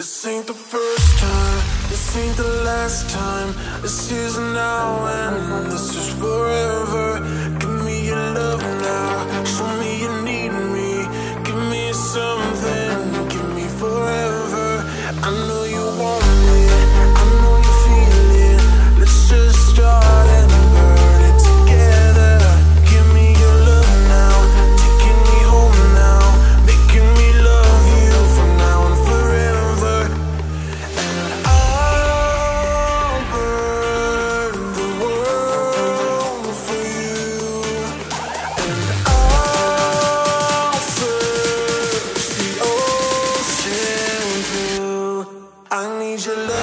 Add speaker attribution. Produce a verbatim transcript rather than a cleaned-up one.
Speaker 1: This ain't the first time, this ain't the last time. This is now and this is forever. Give me your love now, show me you need me. Give me something, give me forever. I know you want me, I know you feel it. Let's just start and burn it together. Give me your love now, taking me home now, making me love you from now and forever. And I'll burn the world for you, and I'll search the ocean blue. I need your love.